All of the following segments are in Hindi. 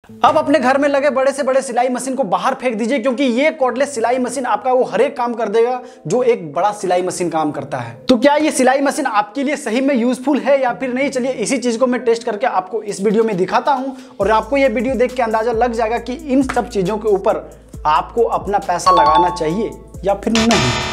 अब अपने घर में लगे बड़े से बड़े सिलाई मशीन को बाहर फेंक दीजिए, क्योंकि ये कॉर्डलेस सिलाई मशीन आपका वो हर एक काम कर देगा जो एक बड़ा सिलाई मशीन काम करता है। तो क्या ये सिलाई मशीन आपके लिए सही में यूजफुल है या फिर नहीं, चलिए इसी चीज को मैं टेस्ट करके आपको इस वीडियो में दिखाता हूं और आपको ये वीडियो देख के अंदाजा लग जाएगा कि इन सब चीजों के ऊपर आपको अपना पैसा लगाना चाहिए या फिर नहीं।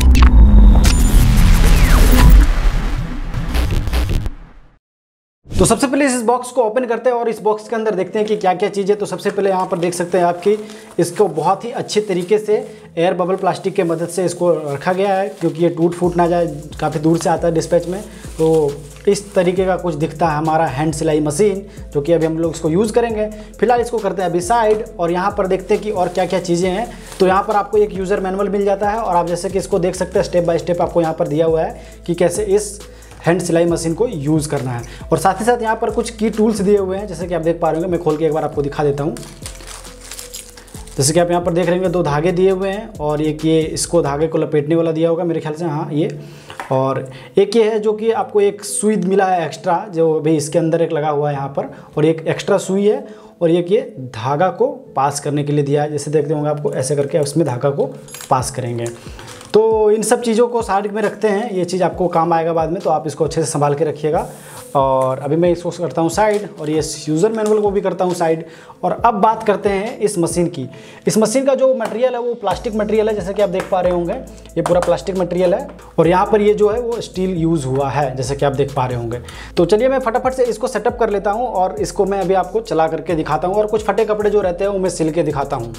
तो सबसे पहले इस बॉक्स को ओपन करते हैं और इस बॉक्स के अंदर देखते हैं कि क्या क्या चीज़ है। तो सबसे पहले यहाँ पर देख सकते हैं आपकी इसको बहुत ही अच्छे तरीके से एयर बबल प्लास्टिक के मदद से इसको रखा गया है, क्योंकि ये टूट फूट ना जाए, काफ़ी दूर से आता है डिस्पैच में। तो इस तरीके का कुछ दिखता है हमारा हैंड सिलाई मशीन, जो कि अभी हम लोग इसको यूज़ करेंगे। फिलहाल इसको करते हैं अभी साइड और यहाँ पर देखते हैं कि और क्या क्या चीज़ें हैं। तो यहाँ पर आपको एक यूज़र मैनुअल मिल जाता है और आप जैसे कि इसको देख सकते हैं स्टेप बाय स्टेप आपको यहाँ पर दिया हुआ है कि कैसे इस हैंड सिलाई मशीन को यूज़ करना है। और साथ ही साथ यहाँ पर कुछ की टूल्स दिए हुए हैं, जैसे कि आप देख पा रहे होंगे। मैं खोल के एक बार आपको दिखा देता हूँ। जैसे कि आप यहाँ पर देख रहे होंगे 2 धागे दिए हुए हैं और एक ये इसको धागे को लपेटने वाला दिया होगा मेरे ख्याल से, हाँ ये। और एक ये है जो कि आपको एक सुई मिला है एक्स्ट्रा, जो अभी इसके अंदर एक लगा हुआ है यहाँ पर, और एक एक्स्ट्रा सुई है और एक ये धागा को पास करने के लिए दिया है। जैसे देखते होंगे आपको ऐसे करके उसमें धागा को पास करेंगे। तो इन सब चीज़ों को साइड में रखते हैं, ये चीज़ आपको काम आएगा बाद में, तो आप इसको अच्छे से संभाल के रखिएगा। और अभी मैं इसको करता हूँ साइड और ये यूज़र मैनुअल को भी करता हूँ साइड। और अब बात करते हैं इस मशीन की। इस मशीन का जो मटेरियल है वो प्लास्टिक मटेरियल है, जैसे कि आप देख पा रहे होंगे ये पूरा प्लास्टिक मटेरियल है। और यहाँ पर ये जो है वो स्टील यूज़ हुआ है, जैसे कि आप देख पा रहे होंगे। तो चलिए मैं फटाफट से इसको सेटअप कर लेता हूँ और इसको मैं अभी आपको चला करके दिखाता हूँ और कुछ फटे कपड़े जो रहते हैं वो मैं सिल के दिखाता हूँ।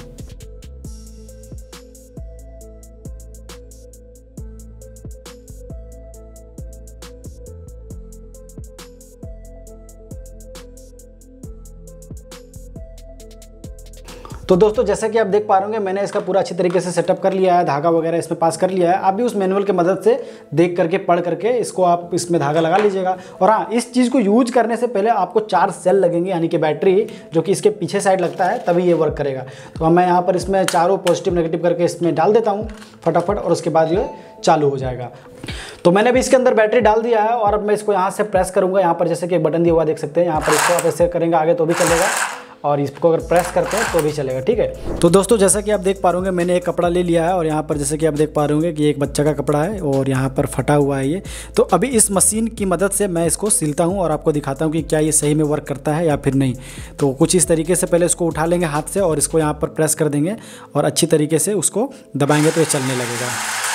तो दोस्तों जैसा कि आप देख पा रहे होंगे मैंने इसका पूरा अच्छी तरीके से सेटअप कर लिया है, धागा वगैरह इसमें पास कर लिया है। आप भी उस मैनुअल की मदद से देख करके पढ़ करके इसको आप इसमें धागा लगा लीजिएगा। और हाँ, इस चीज़ को यूज करने से पहले आपको 4 सेल लगेंगे, यानी कि बैटरी, जो कि इसके पीछे साइड लगता है, तभी ये वर्क करेगा। तो मैं यहाँ पर इसमें चारों पॉजिटिव नेगेटिव करके इसमें डाल देता हूँ फटाफट, और उसके बाद ये चालू हो जाएगा। तो मैंने भी इसके अंदर बैटरी डाल दिया है और अब मैं इसको यहाँ से प्रेस करूँगा। यहाँ पर जैसे कि एक बटन दिया हुआ देख सकते हैं, यहाँ पर इसको आप ऐसे करेंगे आगे तो भी चलेगा और इसको अगर प्रेस करते हैं तो भी चलेगा, ठीक है। तो दोस्तों जैसा कि आप देख पा रहे होंगे मैंने एक कपड़ा ले लिया है और यहाँ पर जैसे कि आप देख पा रहे होंगे कि एक बच्चा का कपड़ा है और यहाँ पर फटा हुआ है ये। तो अभी इस मशीन की मदद से मैं इसको सिलता हूँ और आपको दिखाता हूँ कि क्या ये सही में वर्क करता है या फिर नहीं। तो कुछ इस तरीके से पहले इसको उठा लेंगे हाथ से और इसको यहाँ पर प्रेस कर देंगे और अच्छी तरीके से उसको दबाएंगे तो ये चलने लगेगा।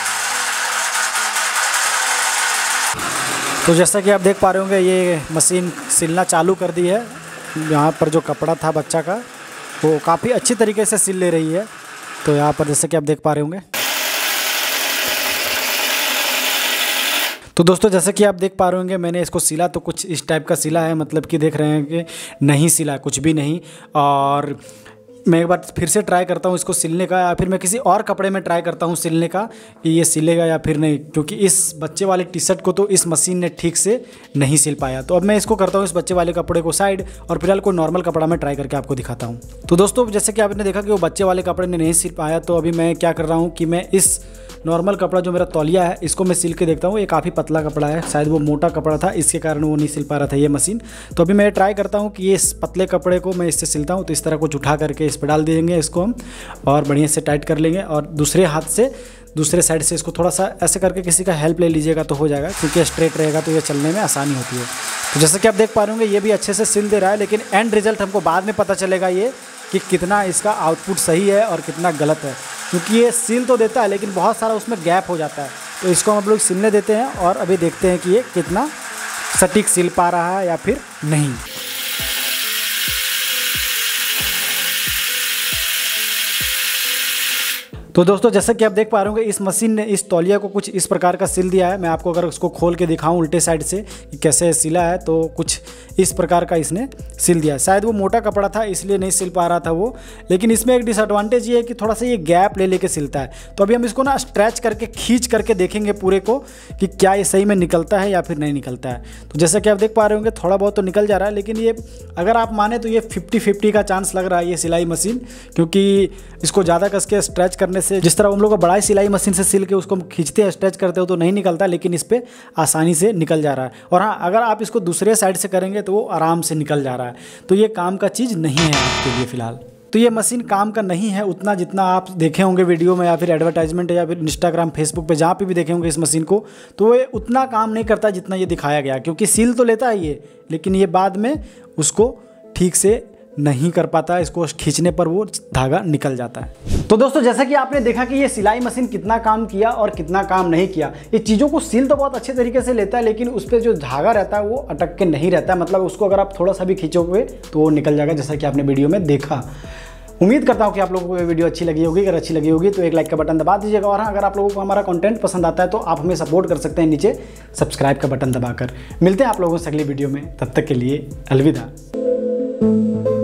तो जैसा कि आप देख पा रहे होंगे ये मशीन सिलना चालू कर दी है। यहाँ पर जो कपड़ा था बच्चा का वो काफ़ी अच्छी तरीके से सिल ले रही है। तो यहाँ पर जैसे कि आप देख पा रहे होंगे। तो दोस्तों जैसे कि आप देख पा रहे होंगे मैंने इसको सिला तो कुछ इस टाइप का सिला है, मतलब कि देख रहे हैं कि नहीं सिला कुछ भी नहीं। और मैं एक बार फिर से ट्राई करता हूँ इसको सिलने का, या फिर मैं किसी और कपड़े में ट्राई करता हूँ सिलने का कि ये सिलेगा या फिर नहीं, क्योंकि इस बच्चे वाले टी शर्ट को तो इस मशीन ने ठीक से नहीं सिल पाया। तो अब मैं इसको करता हूँ इस बच्चे वाले कपड़े को साइड और फिलहाल कोई नॉर्मल कपड़ा मैं ट्राई करके आपको दिखाता हूँ। तो दोस्तों जैसे कि आपने देखा कि वो बच्चे वाले कपड़े ने नहीं सिल पाया, तो अभी मैं क्या कर रहा हूँ कि मैं इस नॉर्मल कपड़ा जो मेरा तौलिया है इसको मैं सिल के देखता हूँ। ये काफ़ी पतला कपड़ा है, शायद वो मोटा कपड़ा था इसके कारण वो नहीं सिल पा रहा था ये मशीन। तो अभी मैं ट्राई करता हूँ कि ये इस पतले कपड़े को मैं इससे सिलता हूँ। तो इस तरह कुछ उठा करके इस पर डाल देंगे इसको हम और बढ़िया से टाइट कर लेंगे और दूसरे हाथ से दूसरे साइड से इसको थोड़ा सा ऐसे करके किसी का हेल्प ले लीजिएगा तो हो जाएगा, क्योंकि स्ट्रेट रहेगा तो ये चलने में आसानी होती है। तो जैसे कि आप देख पा रहे होंगे ये भी अच्छे से सिल दे रहा है, लेकिन एंड रिजल्ट हमको बाद में पता चलेगा ये कि कितना इसका आउटपुट सही है और कितना गलत है, क्योंकि ये सिल तो देता है लेकिन बहुत सारा उसमें गैप हो जाता है। तो इसको हम लोग सिलने देते हैं और अभी देखते हैं कि ये कितना सटीक सिल पा रहा है या फिर नहीं। तो दोस्तों जैसा कि आप देख पा रहे होंगे इस मशीन ने इस तौलिया को कुछ इस प्रकार का सिल दिया है। मैं आपको अगर उसको खोल के दिखाऊं उल्टे साइड से कि कैसे सिला है, तो कुछ इस प्रकार का इसने सिल दिया है। शायद वो मोटा कपड़ा था इसलिए नहीं सिल पा रहा था वो, लेकिन इसमें एक डिसएडवांटेज ये है कि थोड़ा सा ये गैप ले लेके सिलता है। तो अभी हम इसको ना स्ट्रेच करके खींच करके देखेंगे पूरे को कि क्या ये सही में निकलता है या फिर नहीं निकलता है। तो जैसा कि आप देख पा रहे होंगे थोड़ा बहुत तो निकल जा रहा है, लेकिन ये अगर आप माने तो ये 50-50 का चांस लग रहा है ये सिलाई मशीन, क्योंकि इसको ज़्यादा कस के स्ट्रेच करने ऐसे जिस तरह हम लोग बड़ा सिलाई मशीन से सिल के उसको खींचते हैं, स्ट्रेच करते हो तो नहीं निकलता, लेकिन इस पर आसानी से निकल जा रहा है। और हाँ, अगर आप इसको दूसरे साइड से करेंगे तो वो आराम से निकल जा रहा है। तो ये काम का चीज़ नहीं है आपके लिए फ़िलहाल। तो ये मशीन काम का नहीं है उतना जितना आप देखे होंगे वीडियो में या फिर एडवर्टाइजमेंट या फिर इंस्टाग्राम फेसबुक पे जहाँ पे भी देखे होंगे इस मशीन को, तो ये उतना काम नहीं करता जितना ये दिखाया गया। क्योंकि सील तो लेता है ये, लेकिन ये बाद में उसको ठीक से नहीं कर पाता, इसको खींचने पर वो धागा निकल जाता है। तो दोस्तों, जैसा कि आपने देखा कि ये सिलाई मशीन कितना काम किया और कितना काम नहीं किया। ये चीज़ों को सील तो बहुत अच्छे तरीके से लेता है, लेकिन उस पर जो धागा रहता है वो अटक के नहीं रहता है। मतलब उसको अगर आप थोड़ा सा भी खींचोगे तो वो निकल जाएगा, जैसा कि आपने वीडियो में देखा। उम्मीद करता हूँ कि आप लोगों को ये वीडियो अच्छी लगी होगी। अगर अच्छी लगी होगी तो एक लाइक का बटन दबा दीजिएगा। और हाँ, अगर आप लोगों को हमारा कंटेंट पसंद आता है तो आप हमें सपोर्ट कर सकते हैं नीचे सब्सक्राइब का बटन दबाकर। मिलते हैं आप लोगों से अगली वीडियो में, तब तक के लिए अलविदा।